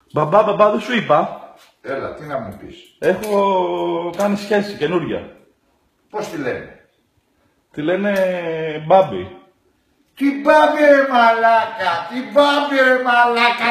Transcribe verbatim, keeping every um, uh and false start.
Μπαμπά, μπαμπά, δεν σου είπα. Έλα, τι να μου πεις. Έχω κάνει σχέση καινούρια. Πώς τη λένε. Τη λένε Μπάμπη. Τι Μπάμπη ρε μαλάκα, τι Μπάμπη ρε μαλάκα.